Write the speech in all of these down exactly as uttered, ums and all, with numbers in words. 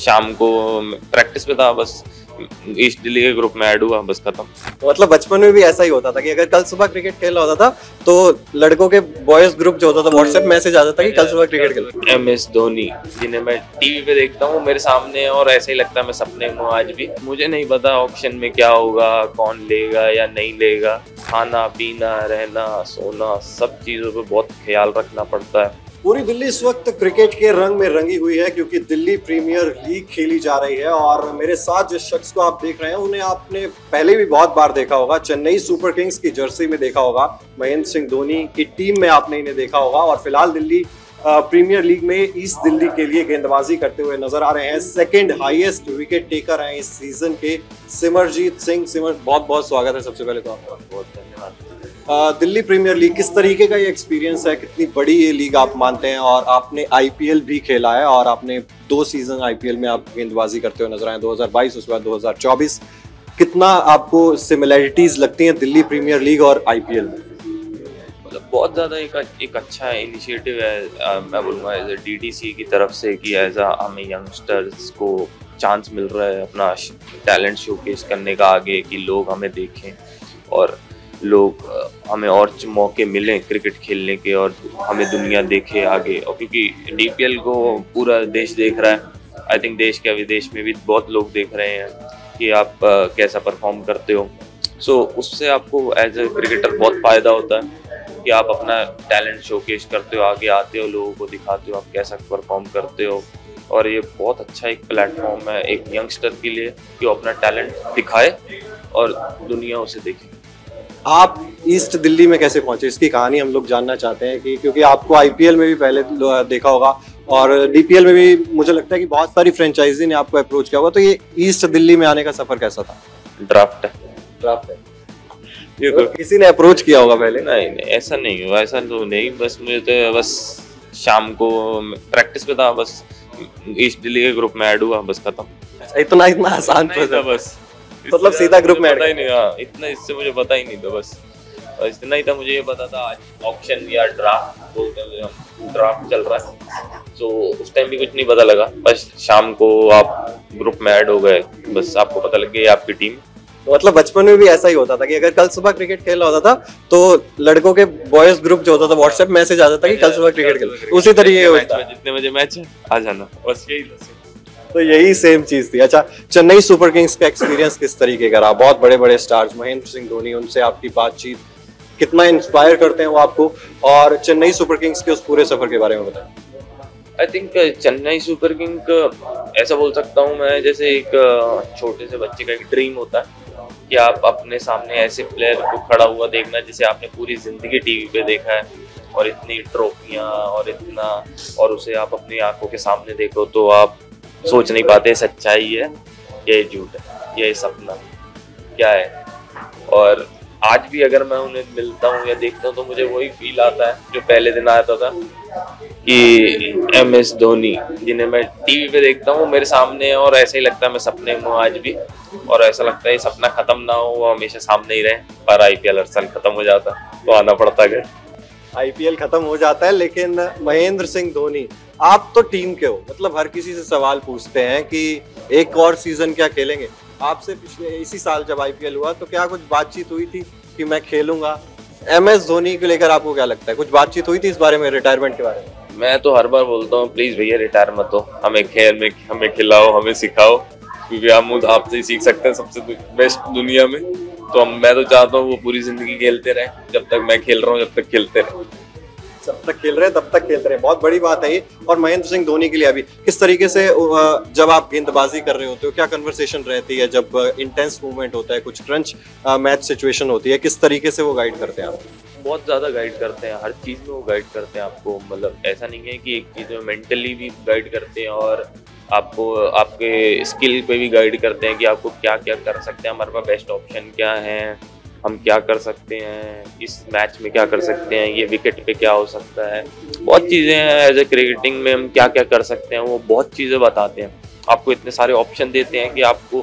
शाम को प्रैक्टिस पे था, बस ईस्ट दिल्ली के ग्रुप में ऐड हुआ, बस खत्म। मतलब बचपन में भी ऐसा ही होता था कि अगर कल सुबह क्रिकेट खेलना होता था तो लड़कों के बॉयज ग्रुप जो होता था व्हाट्सएप मैसेज आता था कि कल सुबह क्रिकेट खेलना। एम एस धोनी जिन्हें मैं टीवी पे देखता हूँ मेरे सामने, और ऐसा ही लगता है मैं सपने में हूँ आज भी। मुझे नहीं पता ऑक्शन में क्या होगा, कौन लेगा या नहीं लेगा। खाना पीना रहना सोना सब चीज़ों पे बहुत ख्याल रखना पड़ता है। पूरी दिल्ली इस वक्त क्रिकेट के रंग में रंगी हुई है क्योंकि दिल्ली प्रीमियर लीग खेली जा रही है। और मेरे साथ जिस शख्स को आप देख रहे हैं उन्हें आपने पहले भी बहुत बार देखा होगा, चेन्नई सुपर किंग्स की जर्सी में देखा होगा, महेंद्र सिंह धोनी की टीम में आपने इन्हें देखा होगा। और फिलहाल दिल्ली प्रीमियर लीग में ईस्ट दिल्ली के लिए गेंदबाजी करते हुए नजर आ रहे हैं। सेकंड हाईएस्ट विकेट टेकर हैं इस सीजन के सिमरजीत सिंह। सिमर, बहुत बहुत स्वागत है सबसे पहले तो आपका। बहुत धन्यवाद। दिल्ली प्रीमियर लीग किस तरीके का ये एक्सपीरियंस है, कितनी बड़ी ये लीग आप मानते हैं? और आपने आईपीएल भी खेला है और आपने दो सीजन आईपीएल में आप गेंदबाजी करते हुए नजर आए, दो हज़ार बाईस उसके बाद दो हज़ार चौबीस। कितना आपको सिमिलैरिटीज लगती हैं दिल्ली प्रीमियर लीग और आईपीएल में? मतलब बहुत ज़्यादा एक एक अच्छा इनिशिएटिव है, आ, मैं बोलूँगा एज ए डीडीसी की तरफ से कि एज आ हमें यंगस्टर्स को चांस मिल रहा है अपना टैलेंट शोकेस करने का आगे, कि लोग हमें देखें और लोग हमें और मौके मिलें क्रिकेट खेलने के और हमें दुनिया देखे आगे। और क्योंकि डीपीएल को पूरा देश देख रहा है, आई थिंक देश के विदेश में भी बहुत लोग देख रहे हैं कि आप uh, कैसा परफॉर्म करते हो। सो so, उससे आपको एज ए क्रिकेटर बहुत फ़ायदा होता है कि आप अपना टैलेंट शोकेस करते हो, आगे आते हो, लोगों को दिखाते हो आप कैसा परफॉर्म करते हो। और ये बहुत अच्छा एक प्लेटफॉर्म है एक यंगस्टर के लिए कि वो अपना टैलेंट दिखाए और दुनिया उसे देखे। आप ईस्ट दिल्ली में कैसे पहुंचे, इसकी कहानी हम लोग जानना चाहते हैं कि क्योंकि आपको आईपीएल में भी पहले देखा होगा और डीपीएल में भी मुझे लगता है कि बहुत सारी फ्रेंचाइजी ने आपको अप्रोच किया होगा, तो ये ईस्ट दिल्ली में आने का सफर कैसा था? ड्राफ्ट है ड्राफ्ट है ये तो किसी ने अप्रोच किया होगा पहले? नहीं नहीं ऐसा नहीं हुआ, ऐसा तो नहीं। बस मुझे तो बस शाम को प्रैक्टिस पे था, बस ईस्ट दिल्ली के ग्रुप में ऐड हुआ, बस खत्म। इतना इतना आसान था बस, मतलब सीधा ग्रुप में पता ही नहीं। हाँ इतना इससे मुझे पता ही नहीं था, बस इतना ही था। मुझे ये पता था आज ऑक्शन या ड्राफ्ट बोलते हैं, ड्राफ्ट चल रहा है, तो उस टाइम भी कुछ नहीं पता लगा। बस शाम को आप ग्रुप में ऐड हो गए, बस आपको पता लग गया आपकी टीम। मतलब बचपन में भी ऐसा ही होता था कि अगर कल सुबह क्रिकेट खेलना होता था तो लड़कों के बॉयज ग्रुप जो होता था व्हाट्सएप मैसेज आता था कि कल सुबह क्रिकेट खेलना, उसी तरीके का जितने बजे मैच है आ जाना, बस यही। तो यही सेम चीज थी। अच्छा, चेन्नई सुपर किंग्स का एक्सपीरियंस किस तरीके का रहा? बहुत बड़े बड़े स्टार्स महेंद्र सिंह धोनी, उनसे आपकी बातचीत कितना इंस्पायर करते हैं वो आपको? और चेन्नई सुपर किंग्स के उस पूरे सफर के बारे में बताएं। I think Chennai super king ऐसा बोल सकता हूँ मैं, जैसे एक छोटे से बच्चे का एक ड्रीम होता है कि आप अपने सामने ऐसे प्लेयर को खड़ा हुआ देखना जिसे आपने पूरी जिंदगी टीवी पे देखा है, और इतनी ट्रॉफियाँ और इतना, और उसे आप अपनी आंखों के सामने देखो तो आप सोच नहीं पाते सच्चाई है या झूठ है, ये सपना क्या है। और आज भी अगर मैं उन्हें मिलता हूँ या देखता हूँ तो मुझे वही फील आता है जो पहले दिन आता था कि एम एस धोनी जिन्हें मैं टीवी पे देखता हूँ मेरे सामने, और ऐसा ही लगता है मैं सपने में हूँ आज भी। और ऐसा लगता है ये सपना खत्म ना हो, वो हमेशा सामने ही रहे। पर आईपीएल हर साल खत्म हो जाता तो आना पड़ता है। आईपीएल खत्म हो जाता है, लेकिन महेंद्र सिंह धोनी आप तो टीम के हो, मतलब हर किसी से सवाल पूछते हैं कि एक और सीजन क्या खेलेंगे। आपसे पिछले इसी साल जब आईपीएल हुआ तो क्या कुछ बातचीत हुई थी कि मैं खेलूंगा? एम एस धोनी को लेकर आपको क्या लगता है, कुछ बातचीत हुई थी इस बारे में, रिटायरमेंट के बारे में? मैं तो हर बार बोलता हूँ प्लीज भैया रिटायर मत हो, हमें खेल में हमें खिलाओ, हमें सिखाओ, क्योंकि हम आपसे ही सीख सकते हैं सबसे बेस्ट दुनिया में। तो हम मैं तो चाहता हूँ वो पूरी जिंदगी खेलते रहे, जब तक मैं खेल रहा हूँ जब तक खेलते रहे, जब तक खेल रहे हैं तब तक खेलते रहे। बहुत बड़ी बात है ये। और महेंद्र सिंह धोनी के लिए अभी किस तरीके से जब आप गेंदबाजी कर रहे होते हो, क्या कन्वर्सेशन रहती है जब इंटेंस मूवमेंट होता है, कुछ क्रंच मैच सिचुएशन होती है, किस तरीके से वो गाइड करते हैं आपको? बहुत ज़्यादा गाइड करते हैं, हर चीज़ में वो गाइड करते हैं आपको। मतलब ऐसा नहीं है कि एक चीज़ में, मेंटली भी गाइड करते हैं और आपको आपके स्किल पे भी गाइड करते हैं कि आपको क्या क्या कर सकते हैं, हमारे पास बेस्ट ऑप्शन क्या है, हम क्या कर सकते हैं, इस मैच में क्या कर सकते हैं, ये विकेट पे क्या हो सकता है। बहुत चीज़ें हैं एज ए क्रिकेटिंग में, हम क्या क्या कर सकते हैं वो बहुत चीज़ें बताते हैं आपको। इतने सारे ऑप्शन देते हैं कि आपको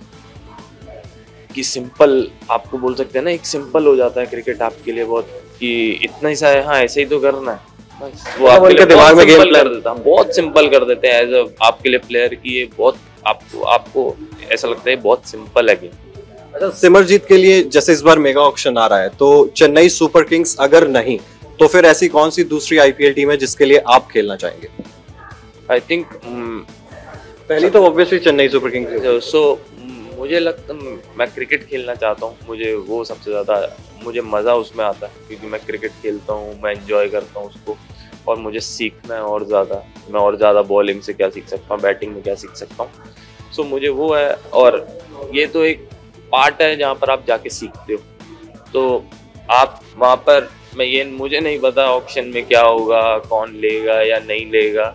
कि सिंपल, आपको बोल सकते हैं ना, एक सिंपल हो जाता है क्रिकेट आपके लिए बहुत, कि इतना ही सा है, हाँ ऐसे ही तो करना है, वो आपके लिए दिमाग में गेम कर देता है, बहुत सिंपल कर देते हैं एज अ आपके लिए प्लेयर की। ये बहुत आपको आपको ऐसा लगता है बहुत सिंपल है गेम। अच्छा, सिमरजीत के लिए जैसे इस बार मेगा ऑक्शन आ रहा है, तो चेन्नई सुपर किंग्स अगर नहीं तो फिर ऐसी कौन सी दूसरी आईपीएल टीम है जिसके लिए आप खेलना चाहेंगे? आई थिंक पहली तो obviously Chennai super kings. So मुझे लगता मैं क्रिकेट खेलना चाहता हूँ, मुझे वो सबसे ज़्यादा मुझे मज़ा उसमें आता है क्योंकि मैं क्रिकेट खेलता हूँ, मैं एंजॉय करता हूँ उसको और मुझे सीखना है और ज़्यादा। मैं और ज़्यादा बॉलिंग से क्या सीख सकता हूँ, बैटिंग में क्या सीख सकता हूँ। सो मुझे वो है और ये तो एक पार्ट है जहाँ पर आप जाके सीखते हो। तो आप वहाँ पर मैं ये मुझे नहीं पता ऑक्शन में क्या होगा, कौन लेगा या नहीं लेगा।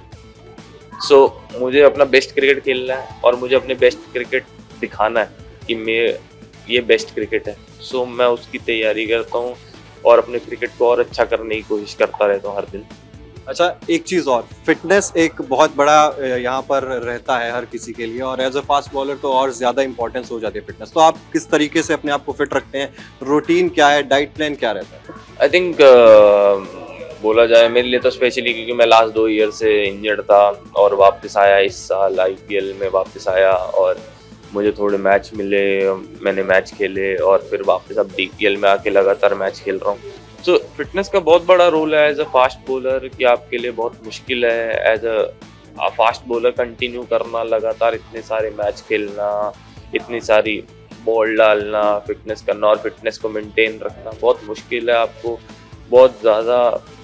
सो so, मुझे अपना बेस्ट क्रिकेट खेलना है और मुझे अपने बेस्ट क्रिकेट दिखाना है कि मैं ये बेस्ट क्रिकेट है। सो so, मैं उसकी तैयारी करता हूँ और अपने क्रिकेट को और अच्छा करने की कोशिश करता रहता हूँ हर दिन। अच्छा, एक चीज़ और, फिटनेस एक बहुत बड़ा यहाँ पर रहता है हर किसी के लिए और एज अ फास्ट बॉलर तो और ज़्यादा इंपॉर्टेंस हो जाती है फिटनेस। तो आप किस तरीके से अपने आप को फिट रखते हैं? रूटीन क्या है, डाइट प्लान क्या रहता है? आई थिंक uh, बोला जाए मेरे लिए तो स्पेशली क्योंकि मैं लास्ट दो ईयर से इंजर्ड था और वापस आया इस साल आईपीएल में वापस आया और मुझे थोड़े मैच मिले, मैंने मैच खेले और फिर वापस अब डीपीएल में आके लगातार मैच खेल रहा हूँ। सो so, फिटनेस का बहुत बड़ा रोल है एज अ फास्ट बॉलर कि आपके लिए बहुत मुश्किल है as a fast bowler continue करना, लगातार इतने सारे मैच खेलना, इतनी सारी बॉल डालना, फिटनेस करना और फिटनेस को मेंटेन रखना बहुत मुश्किल है। आपको बहुत ज़्यादा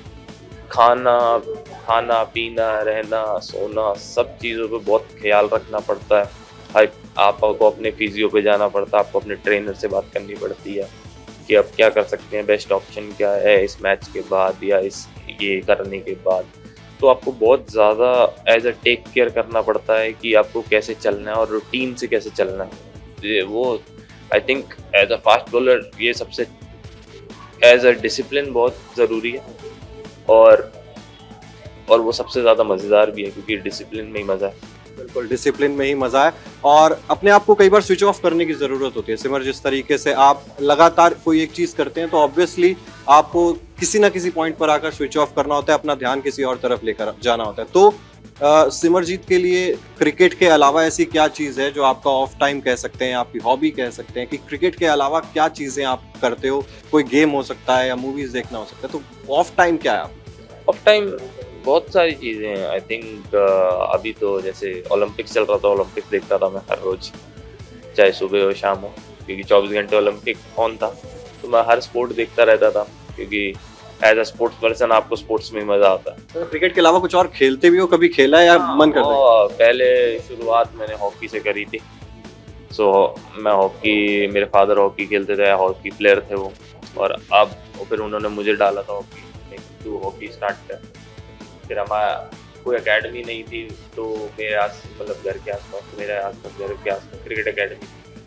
खाना खाना पीना, रहना, सोना, सब चीज़ों पे बहुत ख्याल रखना पड़ता है। आपको अपने फिजियो पे जाना पड़ता है, आपको अपने ट्रेनर से बात करनी पड़ती है कि अब क्या कर सकते हैं, बेस्ट ऑप्शन क्या है इस मैच के बाद या इस ये करने के बाद। तो आपको बहुत ज़्यादा एज अ टेक केयर करना पड़ता है कि आपको कैसे चलना है और रूटीन से कैसे चलना है। वो I think as a fast bowler ये सबसे एज अ डिसिप्लिन बहुत ज़रूरी है और और वो सबसे ज़्यादा मज़ेदार भी है क्योंकि डिसिप्लिन में ही मज़ा है। बिल्कुल, डिसिप्लिन में ही मजा है और अपने आप को कई बार स्विच ऑफ करने की जरूरत होती है। सिमर, जिस तरीके से आप लगातार कोई एक चीज करते हैं तो ऑब्वियसली आपको किसी ना किसी पॉइंट पर आकर स्विच ऑफ करना होता है, अपना ध्यान किसी और तरफ लेकर जाना होता है। तो आ, सिमरजीत के लिए क्रिकेट के अलावा ऐसी क्या चीज है जो आपका ऑफ टाइम कह सकते हैं, आपकी हॉबी कह सकते हैं कि क्रिकेट के अलावा क्या चीजें आप करते हो? कोई गेम हो सकता है या मूवीज देखना हो सकता है, तो ऑफ टाइम क्या है आप? ऑफ टाइम बहुत सारी चीज़ें हैं। आई थिंक uh, अभी तो जैसे ओलंपिक्स चल रहा था, ओलंपिक्स देखता था मैं हर रोज़, चाहे सुबह हो शाम हो, क्योंकि चौबीस घंटे ओलंपिक ऑन था। तो मैं हर स्पोर्ट देखता रहता था क्योंकि एज अ स्पोर्ट्स पर्सन आपको स्पोर्ट्स में मज़ा आता है। तो क्रिकेट के अलावा कुछ और खेलते भी हो? कभी खेला है या मन करता है? पहले शुरुआत मैंने हॉकी से करी थी। सो so, मैं हॉकी, मेरे फादर हॉकी खेलते थे, हॉकी प्लेयर थे वो, और अब फिर उन्होंने मुझे डाला था हॉकी, तू हॉकी स्टार्ट कर। फिर हमारा कोई एकेडमी नहीं थी तो मेरे आस मतलब घर के आसपास मेरे आसपास घर के आसपास क्रिकेट एकेडमी।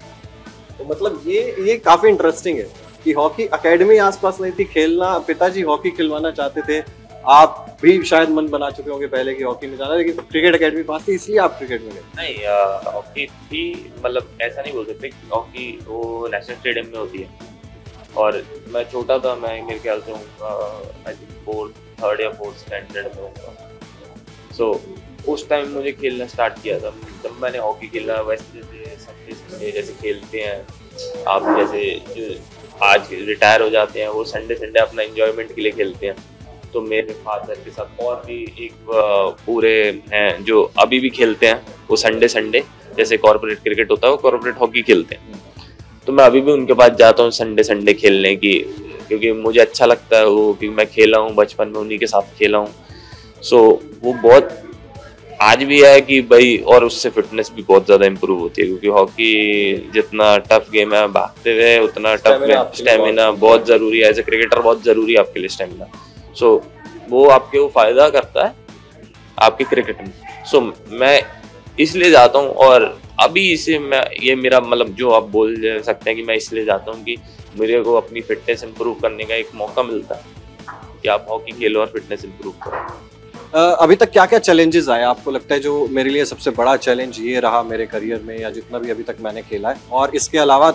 तो मतलब ये ये काफी इंटरेस्टिंग है कि हॉकी एकेडमी आसपास नहीं थी, खेलना पिताजी हॉकी खिलवाना चाहते थे, आप भी शायद मन बना चुके होंगे पहले कि हॉकी में जाना, लेकिन क्रिकेट एकेडमी पास थी इसलिए आप क्रिकेट में गए? नहीं, हॉकी थी, मतलब ऐसा नहीं बोल सकते। हॉकी वो नेशनल स्टेडियम में होती है और मैं छोटा था, मैं मेरे ख्याल से आई थिंक फोर्थ थर्ड या फोर्थ स्टैंडर्ड में होगा। सो so, उस टाइम मुझे खेलना स्टार्ट किया था। जब मैंने हॉकी खेला, वैसे संडे संडे जैसे खेलते हैं आप, जैसे जो आज रिटायर हो जाते हैं वो संडे संडे अपना एंजॉयमेंट के लिए खेलते हैं। तो मेरे फादर के साथ और भी एक पूरे हैं जो अभी भी खेलते हैं, वो संडे संडे जैसे कॉर्पोरेट क्रिकेट होता है वो कॉर्पोरेट हॉकी खेलते हैं। तो मैं अभी भी उनके पास जाता हूँ संडे संडे खेलने की, क्योंकि मुझे अच्छा लगता है वो, क्योंकि मैं खेला हूँ बचपन में, उन्हीं के साथ खेला हूँ। सो वो बहुत आज भी है कि भाई, और उससे फिटनेस भी बहुत ज़्यादा इम्प्रूव होती है क्योंकि हॉकी जितना टफ गेम है, भागते हुए उतना टफ स्टेमिना बहुत ज़रूरी है। एज ए क्रिकेटर बहुत ज़रूरी है आपके लिए स्टेमिना। सो वो आपके वो फ़ायदा करता है आपके क्रिकेट में। सो मैं इसलिए जाता हूँ और अभी इसे मैं ये मेरा मतलब जो आप बोल सकते हैं कि मैं इसलिए जाता हूँ कि मेरे को अपनी फिटनेस इंप्रूव करने का एक मौका मिलता है कि आप हॉकी खेलो और फिटनेस इंप्रूव करो। अभी तक क्या क्या चैलेंजेस आए आपको लगता है जो मेरे लिए सबसे बड़ा चैलेंज ये रहा मेरे करियर में, या जितना भी अभी तक मैंने खेला है? और इसके अलावा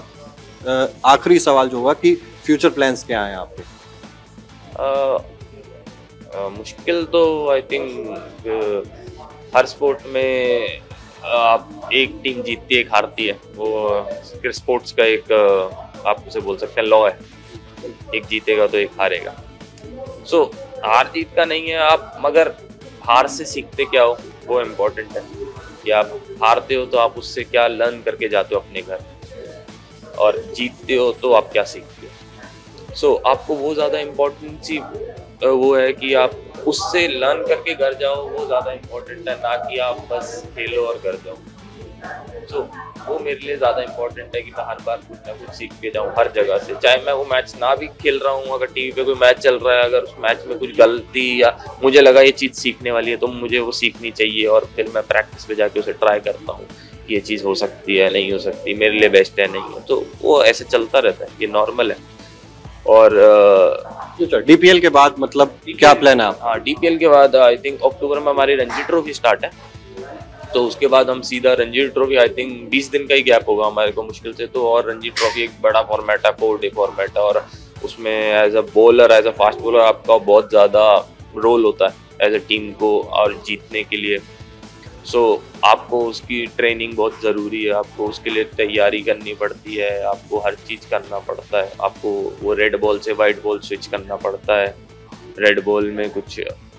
आखिरी सवाल जो होगा कि फ्यूचर प्लान्स क्या हैं आपके? अ, मुश्किल तो आई थिंक हर स्पोर्ट में आप एक टीम जीतती है एक हारती है, वो स्पोर्ट्स का एक अ, आप उसे बोल सकते हैं लॉ है, एक जीतेगा तो एक हारेगा। सो so, हार जीत का नहीं है आप, मगर हार से सीखते क्या हो वो इम्पोर्टेंट है कि आप हारते हो तो आप उससे क्या लर्न करके जाते हो अपने घर, और जीतते हो तो आप क्या सीखते हो। सो so, आपको वो ज़्यादा इम्पोर्टेंट सी वो है कि आप उससे लर्न करके घर जाओ, वो ज़्यादा इम्पोर्टेंट है, ना कि आप बस खेलो और घर जाओ। सो so, वो मेरे लिए ज़्यादा इम्पोर्टेंट है कि मैं हर बार कुछ ना कुछ सीख के जाऊँ हर जगह से, चाहे मैं वो मैच ना भी खेल रहा हूँ, अगर टीवी पे कोई मैच चल रहा है, अगर उस मैच में कुछ गलती या मुझे लगा ये चीज़ सीखने वाली है तो मुझे वो सीखनी चाहिए, और फिर मैं प्रैक्टिस पे जाके उसे ट्राई करता हूँ कि ये चीज़ हो सकती है नहीं हो सकती, मेरे लिए बेस्ट है नहीं है, तो वो ऐसे चलता रहता है, ये नॉर्मल है। और डीपीएल के बाद मतलब क्या प्लान है आप? हाँ, डीपीएल के बाद आई थिंक अक्टूबर में हमारी रणजी ट्रॉफी स्टार्ट है, तो उसके बाद हम सीधा रणजी ट्रॉफी, आई थिंक बीस दिन का ही गैप होगा हमारे को मुश्किल से, तो और रणजी ट्रॉफी एक बड़ा फॉर्मेट है, फोर डे फॉर्मेट है, और उसमें as a bowler as a fast bowler आपका बहुत ज़्यादा रोल होता है एज अ टीम को और जीतने के लिए। सो so, आपको उसकी ट्रेनिंग बहुत ज़रूरी है, आपको उसके लिए तैयारी करनी पड़ती है, आपको हर चीज़ करना पड़ता है, आपको वो रेड बॉल से वाइट बॉल स्विच करना पड़ता है, रेड बॉल में कुछ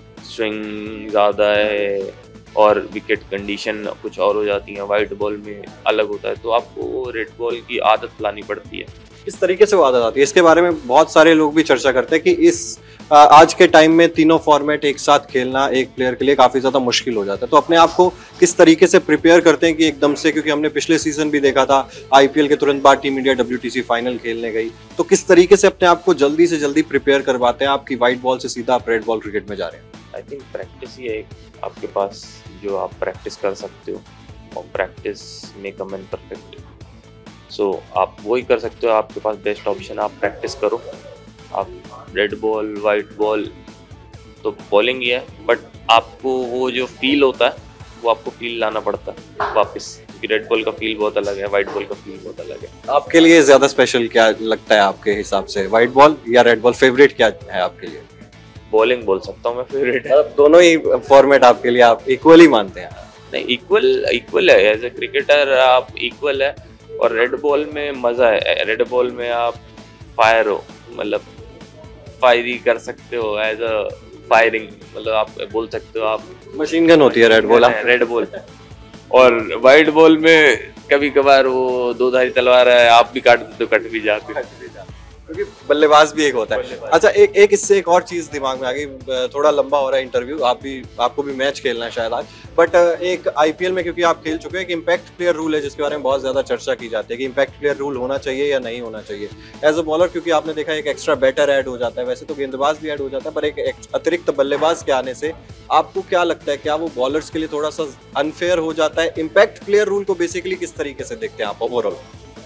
स्विंग ज़्यादा है और विकेट कंडीशन कुछ और हो जाती है, वाइट बॉल में अलग होता है, तो आपको रेड बॉल की आदत लानी पड़ती है। किस तरीके से वो आदत आती है, इसके बारे में बहुत सारे लोग भी चर्चा करते हैं कि इस आज के टाइम में तीनों फॉर्मेट एक साथ खेलना एक प्लेयर के लिए काफ़ी ज़्यादा मुश्किल हो जाता है, तो अपने आप को किस तरीके से प्रिपेयर करते हैं कि एकदम से, क्योंकि हमने पिछले सीजन भी देखा था आईपीएल के तुरंत बाद टीम इंडिया डब्ल्यूटीसी फाइनल खेलने गई, तो किस तरीके से अपने आप को जल्दी से जल्दी प्रिपेयर करवाते हैं आपकी वाइट बॉल से सीधा आप रेड बॉल क्रिकेट में जा रहे हैं? आई थिंक प्रैक्टिस ही है एक आपके पास जो आप प्रैक्टिस कर सकते हो, और practice make a man perfect. So आप वही कर सकते हो, आपके पास बेस्ट ऑप्शन, आप प्रैक्टिस करो। आप रेड बॉल वाइट बॉल तो बॉलिंग ही है, बट आपको वो जो फील होता है वो आपको फील लाना पड़ता है वापस, क्योंकि रेड बॉल का फील बहुत अलग है, वाइट बॉल का फील बहुत अलग है। आपके लिए ज़्यादा स्पेशल क्या लगता है आपके हिसाब से, वाइट बॉल या रेड बॉल? फेवरेट क्या है आपके लिए? बॉलिंग बोल सकता हूँ मैं फेवरेट है। मतलब दोनों ही फॉर्मेट आपके लिए आप इक्वली मानते हैं? नहीं, इक्वल इक्वल है, एज ए क्रिकेटर आप इक्वल है, और रेड बॉल में मज़ा है, रेड बॉल में आप फायर हो, मतलब फायरिंग कर सकते हो, एज अ फायरिंग, मतलब आप बोल सकते हो आप मशीन गन होती है रेड बॉल। रेड बॉल और वाइट बॉल में कभी कभार वो दो धारी तलवार है, आप भी काट दो तो कट भी जाते हैं, क्योंकि बल्लेबाज भी एक होता है। अच्छा, एक एक इससे एक और चीज दिमाग में आ गई, थोड़ा लंबा हो रहा है इंटरव्यू, आप भी आपको भी मैच खेलना है शायद आज, बट एक आईपीएल में क्योंकि आप खेल चुके हैं, एक इम्पैक्ट प्लेयर रूल है जिसके बारे में बहुत ज्यादा चर्चा की जाती है कि इम्पैक्ट प्लेयर रूल होना चाहिए या नहीं होना चाहिए एज अ बॉलर, क्योंकि आपने देखा एक एक्स्ट्रा बैटर ऐड हो जाता है, वैसे तो गेंदबाज भी ऐड हो जाता है, पर एक अतिरिक्त बल्लेबाज के आने से आपको क्या लगता है, क्या वो बॉलर्स के लिए थोड़ा सा अनफेयर हो जाता है? इम्पैक्ट प्लेयर रूल को बेसिकली किस तरीके से देखते हैं आप ओवरऑल?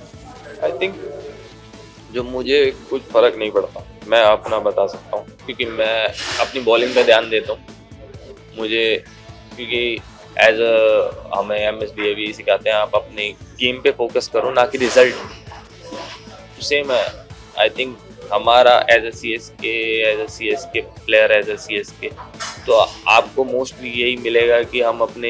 आई थिंक जो मुझे कुछ फर्क नहीं पड़ता, मैं अपना बता सकता हूँ, क्योंकि मैं अपनी बॉलिंग पे ध्यान देता हूँ। मुझे क्योंकि एज अ हमें एम एस बी ए भी सिखाते हैं, आप अपने गेम पे फोकस करो ना कि रिजल्ट। सेम है, आई थिंक हमारा as a C S K as a C S K player as a C S K तो आपको मोस्टली यही मिलेगा कि हम अपने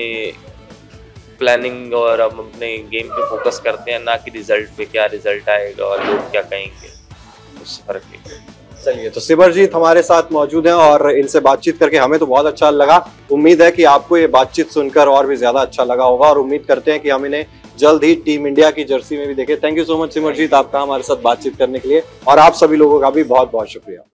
प्लानिंग और हम अपने गेम पे फोकस करते हैं, ना कि रिजल्ट पे, क्या रिजल्ट आएगा और लोग क्या कहेंगे, उससे फर्क नहीं। चलिए, तो सिमरजीत हमारे साथ मौजूद हैं और इनसे बातचीत करके हमें तो बहुत अच्छा लगा। उम्मीद है कि आपको ये बातचीत सुनकर और भी ज्यादा अच्छा लगा होगा, और उम्मीद करते हैं कि हम इन्हें जल्द ही टीम इंडिया की जर्सी में भी देखें। Thank you so much Simarjeet, आपका हमारे साथ बातचीत करने के लिए, और आप सभी लोगों का भी बहुत बहुत शुक्रिया।